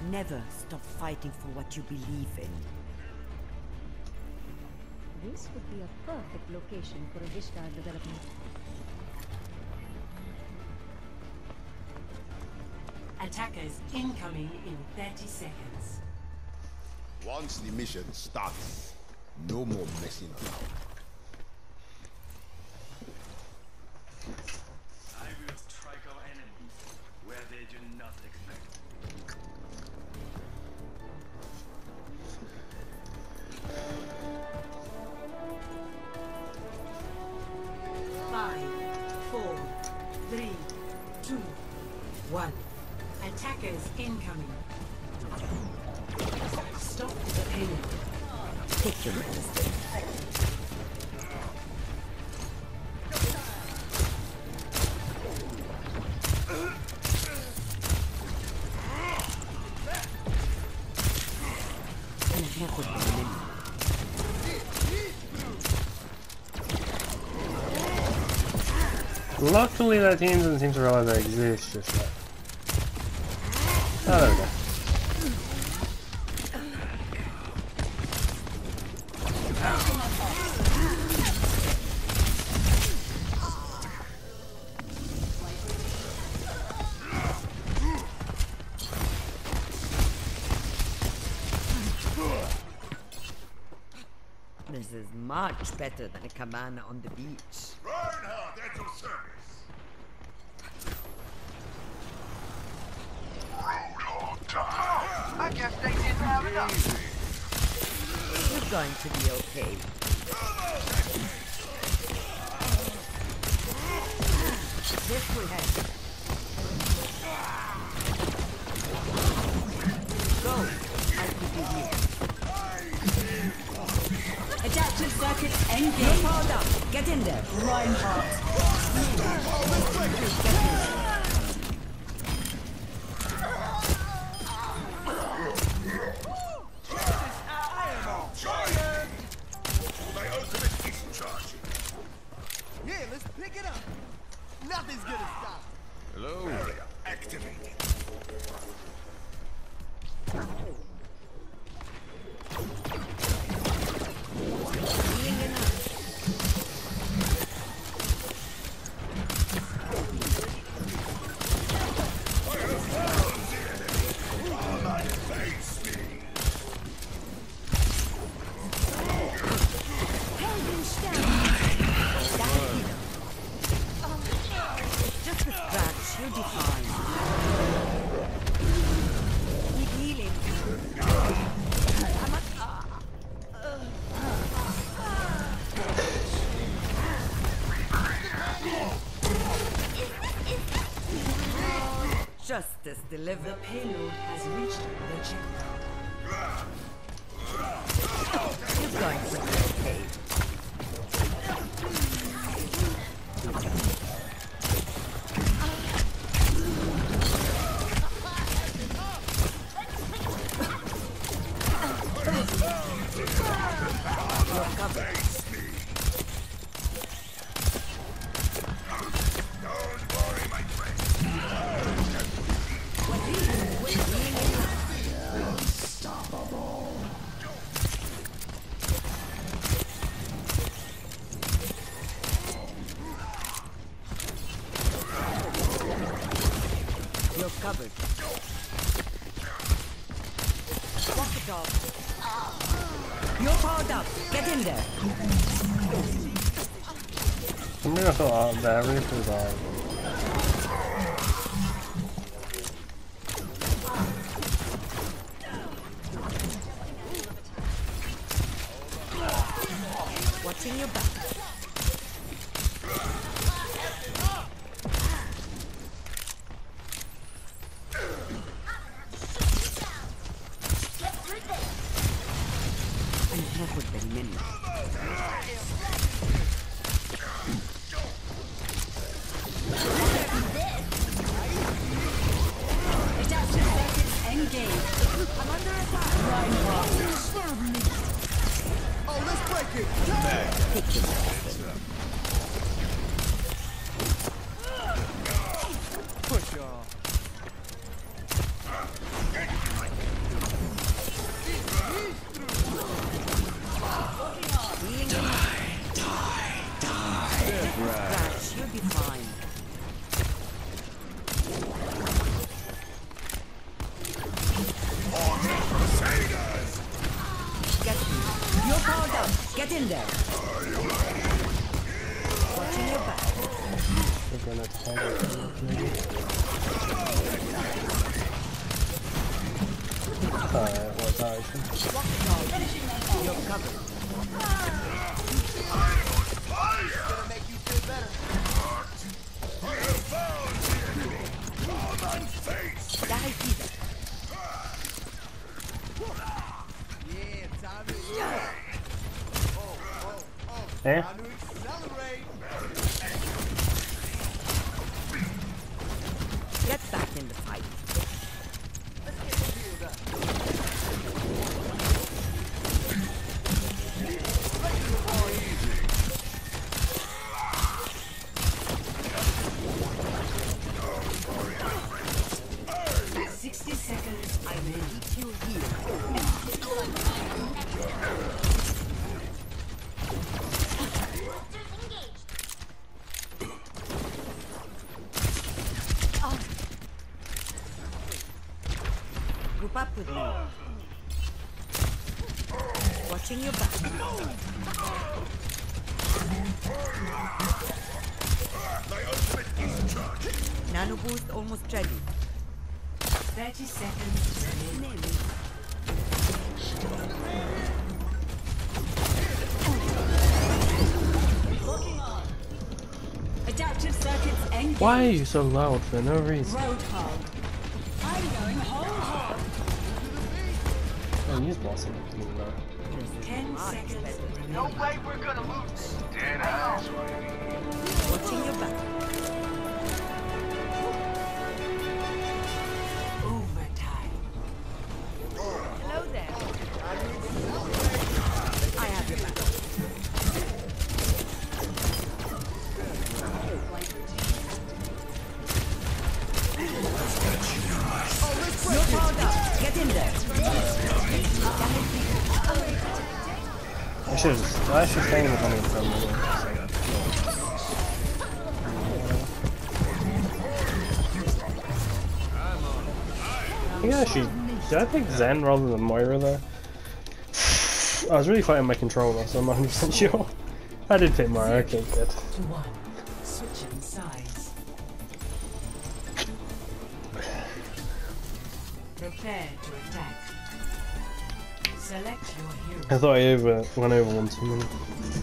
Never stop fighting for what you believe in. This would be a perfect location for a Vishkar development. Attackers incoming in 30 seconds. Once the mission starts, no more messing around. I will strike our enemies where they do not expect. Five, four, three, two, one. Attackers incoming. Stop the payload. Take your medicine. أنا هاخد بالي منك. Luckily that team doesn't seem to realize I exist just yet. Oh, there we go. This is much better than a cabana on the beach. Reinhardt at your service. Roadhog time. I guess they didn't have enough. You're going to be okay. This will help. Go. I'll keep you here. Adaptive circuits engaged. You're powered up. Get in there. Giant! My ultimate is charging. Yeah, let's pick it up. Nothing's gonna stop. Hello? Area activated. Just a scratch. You'll be fine. Keep healing. Justice The delivered. payload has reached the checkpoint. You're going to be okay. You're covered. Don't worry, my friend. You're covered. Walk it off. You're powered up. Get in there. I'm gonna fill out battery for the Watching your back. أنا هاخد بالي منك. Adaptive circuits engaged. I'm under attack. Oh, let's break it. Take your medicine. Push y'all. there. Watching your back. We're gonna find it, maybe. Alright, what's that actually? You're covered. Gonna make you feel better. Die either. Yeah, time to Eh? time to accelerate. Get back in the fight. I will eat you here. Group up with me. Watching your back. Nano boost almost ready. 30 seconds remaining. Adaptive circuits engaged. Why are you so loud for no reason? Roadhog. I'm going whole hog. Oh, use bossing. 10 seconds remaining. No way we're gonna lose. Dead ass. Watching your back. Overtime. Hello there. I have your back. You're powered up. Get in there. I should stay in the coming from yeah, did I pick Zen rather than Moira there? I was really fighting my controller, so I'm not 100% sure. I did pick Moira, okay, good. To 1. Switching sides. Prepare to attack. Select your hero. I thought I went over one too many.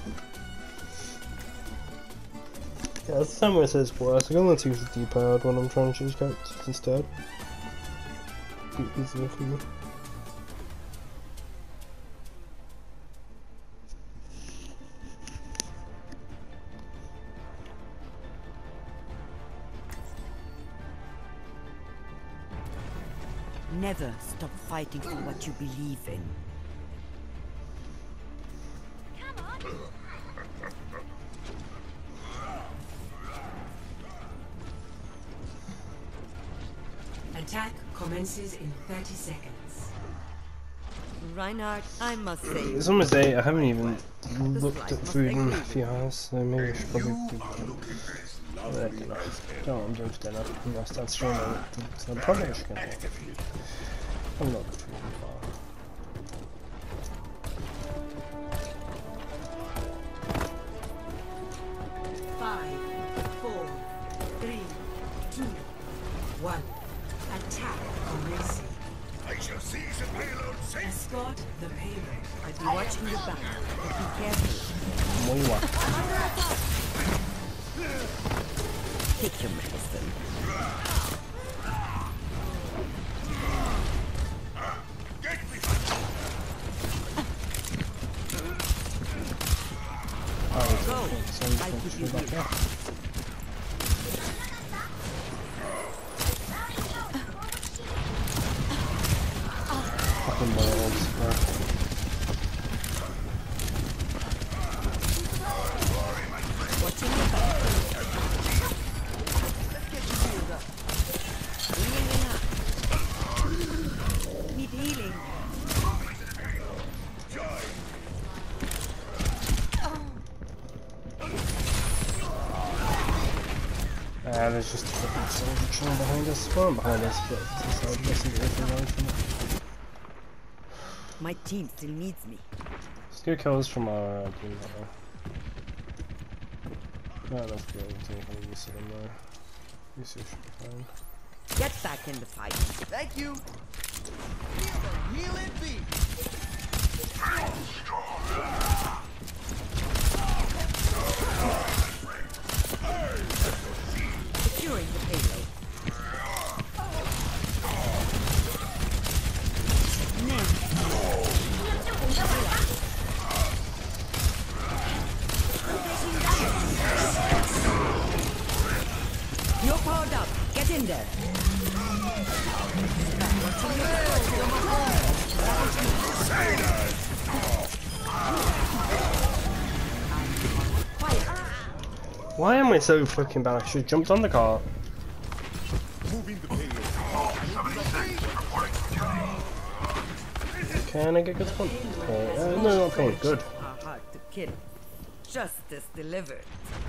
Yeah, that's the time where it says worse. I can only use the D-pad when I'm trying to choose characters instead. Be easier for me. Never stop fighting for what you believe in. Attack commences in 30 seconds. Reinhardt, I must say, It's almost 8, I haven't even looked at food in a few hours, so maybe I should probably be at dinner. No, I'm doing for dinner. I'm gonna start streaming it, so I'm probably just gonna I'm not food far. Attack commencing. I shall seize the payload safe. Escort the payload. I'll be watching your back, but be careful. Muy guapo. Take your medicine. Get me. Go. I give you here. Fucking balls, bro. Watching your back. Bringing it up. Need healing. There's just a fucking soldier chilling behind us. Well, I'm behind us, but so I'm guessing everything away from it. My team still needs me. Let's get kills from our team. No, that's good. I'm use it in there. Use it should be fine. Get back in the fight. Thank you. Heal it be. Securing the payload. You're powered up. Get in there. Why am I so fucking bad? I should have jumped on the car. Moving the payload. Can I get good point? No, not point. Good. Are hard to kill. Justice delivered.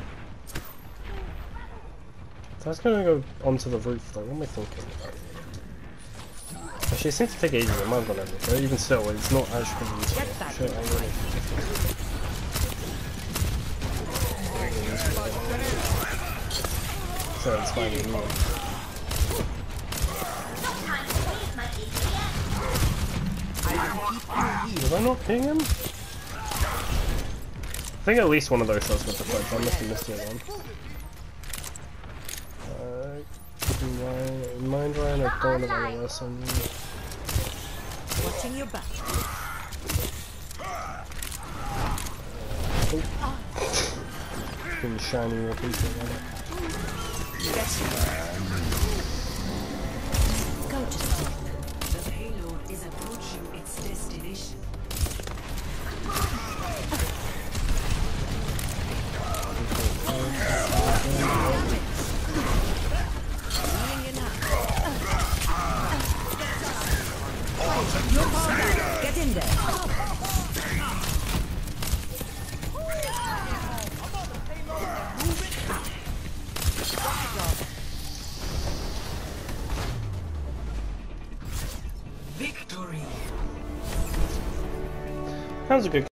That's gonna go onto the roof though. What am I thinking? Actually, it seems to take ages. I might have gone over. But even still, it's not actually useful. Get back Shit, in the I really. So it's fine with me. Did I not ping him? I think at least one of those shots with the fudge. I must have missed the other one. Keeping in mind, Ryan, I've gone about this on you. Watching your back. Fucking shiny repeater on it. Go to sleep. The payload is approaching its destination. You're powered up. Get in there. Victory! That was a good